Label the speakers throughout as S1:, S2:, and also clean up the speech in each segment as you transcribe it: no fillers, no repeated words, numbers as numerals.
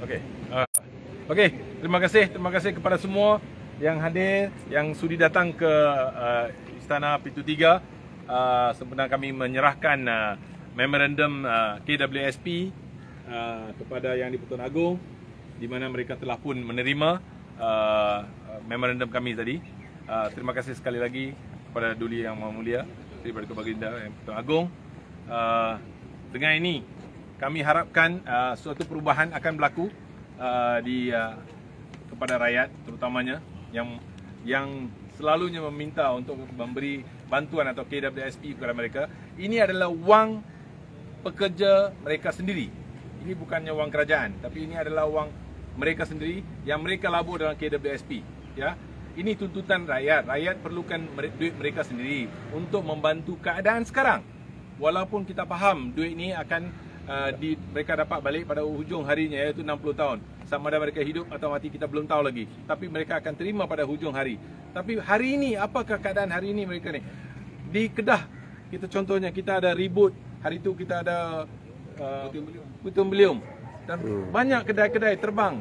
S1: Okey. Okey, terima kasih kepada semua yang hadir, yang sudi datang ke Istana Pintu 3 sempena kami menyerahkan memorandum KWSP kepada Yang di-Pertuan Agong, di mana mereka telah pun menerima memorandum kami tadi. Terima kasih sekali lagi kepada Duli Yang Maha Mulia daripada Baginda Yang di-Pertuan Agong. Dengan ini kami harapkan suatu perubahan akan berlaku kepada rakyat, terutamanya yang selalunya meminta untuk memberi bantuan atau KWSP kepada mereka. Ini adalah wang pekerja mereka sendiri. Ini bukannya wang kerajaan, tapi ini adalah wang mereka sendiri yang mereka labur dalam KWSP. Ya, ini tuntutan rakyat. Rakyat perlukan duit mereka sendiri untuk membantu keadaan sekarang. Walaupun kita faham duit ini akan mereka dapat balik pada hujung harinya, iaitu 60 tahun. Sama ada mereka hidup atau mati kita belum tahu lagi. Tapi mereka akan terima pada hujung hari. Tapi hari ini, apakah keadaan hari ini mereka ni? Di Kedah, kita contohnya kita ada ribut. Hari itu kita ada puting beliung. Dan banyak kedai-kedai terbang.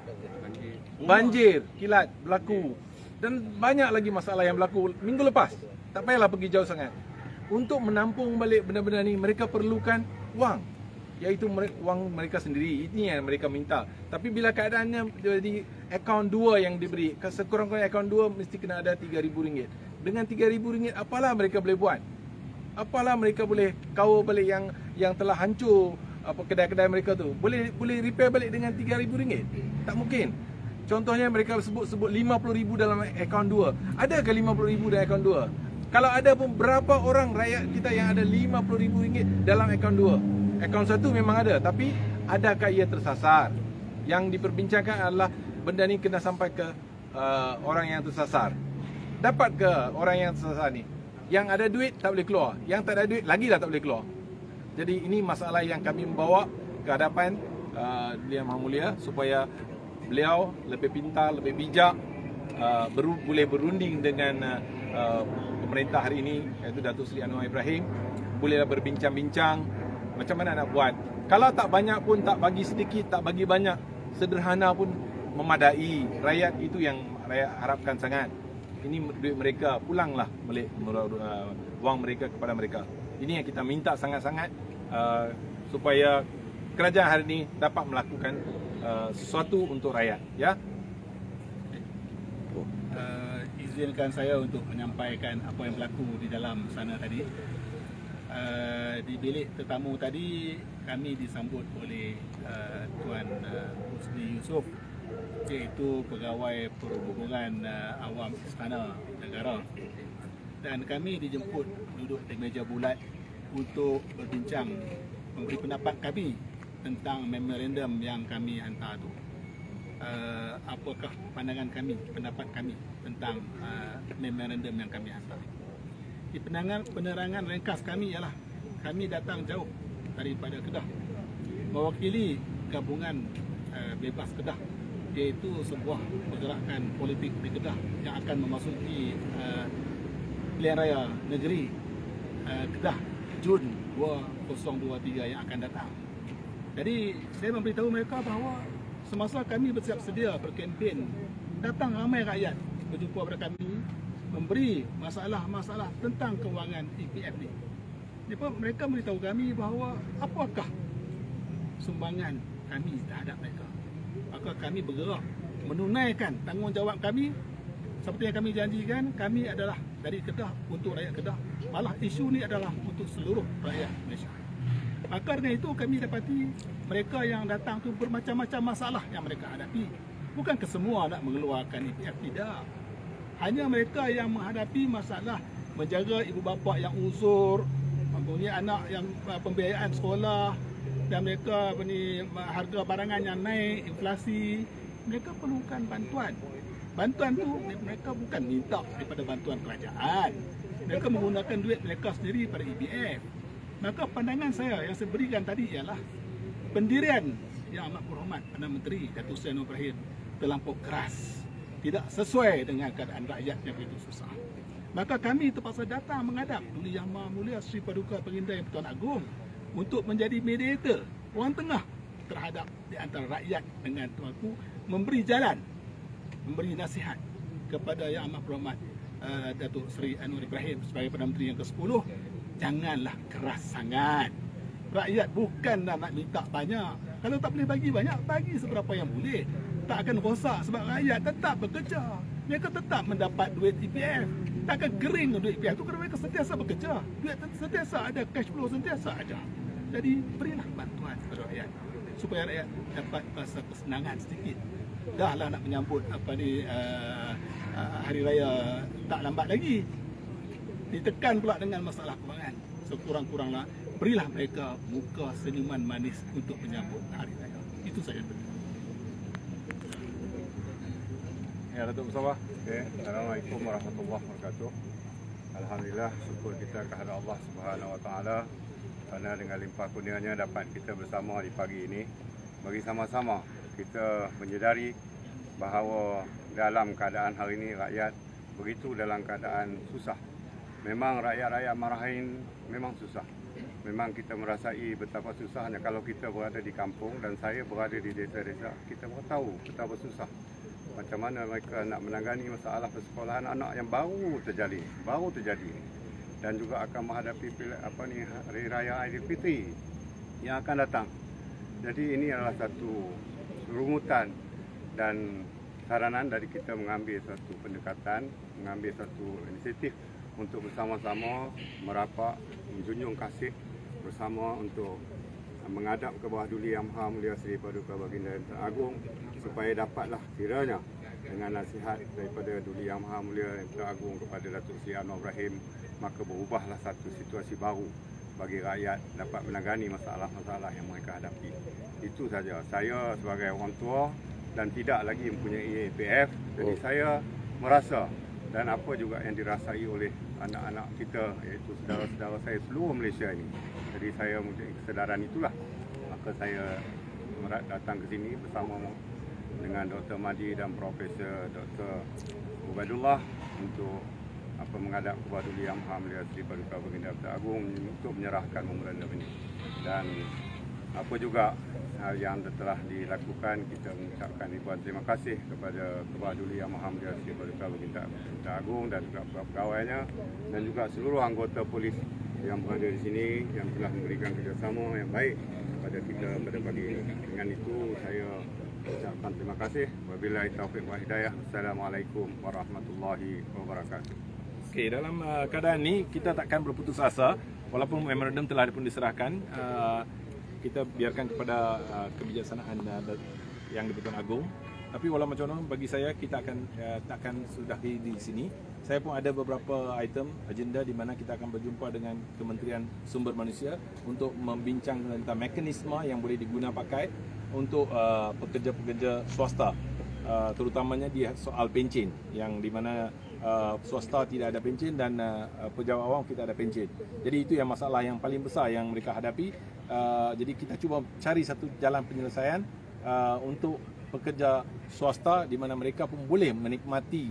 S1: Banjir, kilat berlaku. Dan banyak lagi masalah yang berlaku minggu lepas. Tak payahlah pergi jauh sangat. Untuk menampung balik benda-benda ni, mereka perlukan wang, iaitu wang mereka sendiri. Ini yang mereka minta. Tapi bila keadaannya jadi akaun 2 yang diberi, sekurang-kurangnya akaun 2 mesti kena ada RM3,000. Dengan RM3,000 apalah mereka boleh buat? Apalah mereka boleh kawal balik yang telah hancur kedai-kedai mereka tu? Boleh repair balik dengan RM3,000? Tak mungkin. Contohnya mereka sebut RM50,000 dalam akaun 2. Adakah RM50,000 dalam akaun 2? Kalau ada pun, berapa orang rakyat kita yang ada RM50,000 dalam akaun 2? Akaun 1 memang ada, tapi adakah ia tersasar? Yang diperbincangkan adalah benda ni kena sampai ke orang yang tersasar. Dapat ke orang yang tersasar ni? Yang ada duit tak boleh keluar, yang tak ada duit lagi dah tak boleh keluar. Jadi ini masalah yang kami membawa ke hadapan Yang Maha Mulia, supaya beliau lebih pintar, lebih bijak, boleh berunding dengan pemerintah hari ini, iaitu Datuk Seri Anwar Ibrahim. Bolehlah berbincang-bincang macam mana nak buat. Kalau tak banyak pun, tak bagi sedikit, tak bagi banyak, sederhana pun memadai. Rakyat itu yang rakyat harapkan sangat. Ini duit mereka, pulanglah balik wang mereka kepada mereka. Ini yang kita minta sangat-sangat, supaya kerajaan hari ini dapat melakukan sesuatu untuk rakyat. Ya.
S2: Izinkan saya untuk menyampaikan apa yang berlaku di dalam sana tadi. Di bilik tetamu tadi kami disambut oleh Tuan Husni Yusof, iaitu Pegawai Perhubungan Awam Istana Negara, dan kami dijemput duduk di meja bulat untuk berbincang, memberi pendapat kami tentang memorandum yang kami hantar tu. Apakah pandangan kami, pendapat kami tentang memorandum yang kami hantar. Di penerangan ringkas kami ialah kami datang jauh daripada Kedah, mewakili gabungan Bebas Kedah, iaitu sebuah pergerakan politik di Kedah yang akan memasuki pilihan raya negeri Kedah Jun 2023 yang akan datang. Jadi saya memberitahu mereka bahawa semasa kami bersiap sedia berkempen, datang ramai rakyat berjumpa pada kami, memberi masalah-masalah tentang kewangan EPF ni. Mereka memberitahu kami bahawa apakah sumbangan kami terhadap mereka. Maka kami bergerak menunaikan tanggungjawab kami seperti yang kami janjikan. Kami adalah dari Kedah untuk rakyat Kedah. Malah isu ni adalah untuk seluruh rakyat Malaysia. Maka dengan itu kami dapati mereka yang datang tu bermacam-macam masalah yang mereka hadapi. Bukan kesemua nak mengeluarkan EPF, tidak. Hanya mereka yang menghadapi masalah menjaga ibu bapa yang uzur, mempunyai anak yang pembiayaan sekolah, dan mereka harga barangan yang naik, inflasi. Mereka perlukan bantuan. Bantuan tu mereka bukan minta daripada bantuan kerajaan. Mereka menggunakan duit mereka sendiri pada EPF. Maka pandangan saya yang saya berikan tadi ialah pendirian Yang Amat Berhormat Perdana Menteri Datuk Seri Anwar Ibrahim terlampau keras, tidak sesuai dengan keadaan rakyat yang begitu susah. Maka kami terpaksa datang menghadap Duli Yang Maha Mulia Sri Paduka Baginda Yang di-Pertuan Agong untuk menjadi mediator, orang tengah terhadap di antara rakyat dengan tuanku, memberi jalan, memberi nasihat kepada Yang Amat Berhormat Datuk Seri Anwar Ibrahim sebagai Perdana Menteri yang ke-10. Janganlah keras sangat. Rakyat bukanlah nak minta banyak. Kalau tak boleh bagi banyak, bagi seberapa yang boleh. Tak akan rosak sebab rakyat tetap bekerja. Mereka tetap mendapat duit EPF. Takkan kering duit EPF tu kerana mereka sentiasa bekerja. Duit sentiasa ada, cash flow sentiasa ada. Jadi berilah bantuan kepada rakyat supaya rakyat dapat rasa kesenangan sedikit. Dahlah nak menyambut hari raya tak lambat lagi. Ditekan pula dengan masalah kewangan. Sekurang-kuranglah berilah mereka muka senyuman manis untuk menyambut hari raya. Itu saja.
S3: Ya, Datuk Mustafa. Okay. Assalamualaikum warahmatullahi wabarakatuh. Alhamdulillah, syukur kita kepada Allah Subhanahu Wa Taala kerana dengan limpah kurnianya dapat kita bersama di pagi ini bagi sama-sama kita menyedari bahawa dalam keadaan hari ini rakyat begitu dalam keadaan susah. Memang rakyat-rakyat Marahin memang susah. Memang kita merasai betapa susahnya kalau kita berada di kampung dan saya berada di desa-desa. Kita tahu betapa susah. Macam mana mereka nak menangani masalah persekolahan anak yang baru terjadi dan juga akan menghadapi hari raya Aidilfitri yang akan datang. Jadi ini adalah satu rumutan dan saranan dari kita mengambil satu pendekatan, mengambil satu inisiatif untuk bersama-sama merapat, menjunjung kasih bersama untuk menghadap ke bawah Duli Yang Maha Mulia Seri Paduka Baginda yang Teragung supaya dapatlah kiranya dengan nasihat daripada Duli Yang Maha Mulia yang Teragung kepada Datuk Seri Anwar Ibrahim, maka berubahlah satu situasi baru bagi rakyat dapat menangani masalah-masalah yang mereka hadapi. Itu saja. Saya sebagai orang tua dan tidak lagi mempunyai EPF, jadi saya merasa dan apa juga yang dirasai oleh anak-anak kita, iaitu saudara-saudara saya seluruh Malaysia ini. Jadi saya mempunyai kesedaran itulah. Maka saya datang ke sini bersama dengan Dr. Madi dan Profesor Dr. Ubaidullah untuk menghadap kepada Duli Yang Maha Mulia Seri Paduka Baginda yang Teragung untuk menyerahkan memorandum ini. Dan apa juga yang telah dilakukan, kita mengucapkan ribuan terima kasih kepada Duli Yang Maha Mulia Seri Paduka Baginda yang Teragung dan juga pegawainya dan juga seluruh anggota polis yang berada di sini yang telah memberikan kerjasama yang baik kepada kita pada pagi ini. Dengan itu saya ucapkan terima kasih. Wabillahi taufiq wal hidayah. Assalamualaikum warahmatullahi wabarakatuh.
S1: Okey, dalam keadaan ini kita takkan berputus asa walaupun memorandum telah pun diserahkan. Kita biarkan kepada kebijaksanaan yang di-Pertuan Agong. Tapi walau macam mana bagi saya kita akan takkan sudahi di sini. Saya pun ada beberapa item agenda di mana kita akan berjumpa dengan Kementerian Sumber Manusia untuk membincang tentang mekanisme yang boleh diguna pakai untuk pekerja-pekerja swasta, terutamanya di soal pencen yang di mana swasta tidak ada pencen dan pejabat awam tidak ada pencen. Jadi itu yang masalah yang paling besar yang mereka hadapi. Jadi kita cuba cari satu jalan penyelesaian untuk pekerja swasta di mana mereka pun boleh menikmati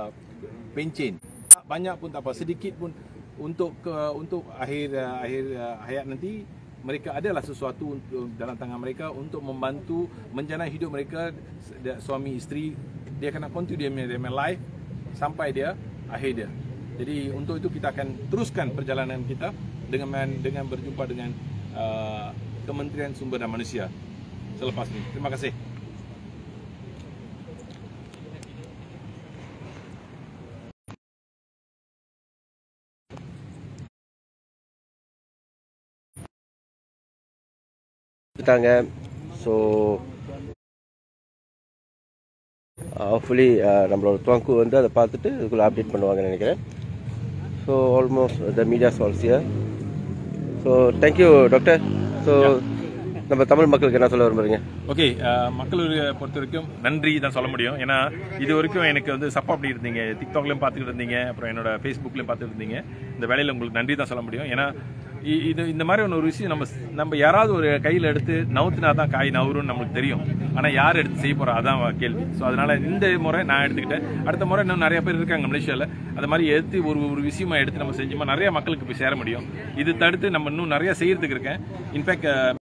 S1: pencen. Tak banyak pun tak apa, sedikit pun untuk akhir hayat nanti mereka adalah sesuatu dalam tangan mereka untuk membantu menjalani hidup mereka. Suami isteri dia kena continue dia life sampai dia akhir dia. Jadi untuk itu kita akan teruskan perjalanan kita dengan berjumpa dengan Kementerian Sumber Daya Manusia selepas ini. Terima kasih.
S4: Tanga. So hopefully நம்மளோட துவங்கு வந்து அதை பார்த்துட்டு இதுக்குள்ள அப்டேட் பண்ணுவாங்கன்னு நினைக்கிறேன். So almost the media is all here. So thank you doctor. So நம்ம தமிழ் மக்களுக்கு என்ன சொல்ல விரும்புறீங்க?
S1: ஓகே, மக்களுடைய பொறுத்த வரைக்கும் நன்றி தான் சொல்ல முடியும். ஏன்னா இது வரைக்கும் எனக்கு வந்து சப்போர்ட் பண்ணி இருந்தீங்க, டிக்டாக்லையும் பார்த்துக்கிட்டு இருந்தீங்க, அப்புறம் என்னோட ஃபேஸ்புக்லையும் பார்த்துட்டு இருந்தீங்க. இந்த வேலையில் உங்களுக்கு நன்றி தான் சொல்ல முடியும். ஏன்னா இந்த மாதிரி ஒரு விஷயம் நம்ம யாராவது ஒரு கையில் எடுத்து நவுத்துனா தான் காய் நவுறுன்னு நம்மளுக்கு தெரியும். ஆனால் யார் எடுத்து செய்ய போகிறோம் அதான் கேள்வி. ஸோ அதனால் இந்த முறை நான் எடுத்துக்கிட்டேன். அடுத்த முறை இன்னும் நிறைய பேர் இருக்காங்க மலேசியாவில். அது மாதிரி எடுத்து ஒரு விஷயமா எடுத்து நம்ம செஞ்சோமா நிறைய மக்களுக்கு போய் சேர முடியும். இது தடுத்து நம்ம இன்னும் நிறைய செய்யறதுக்கு இருக்கேன். இன்ஃபேக்ட்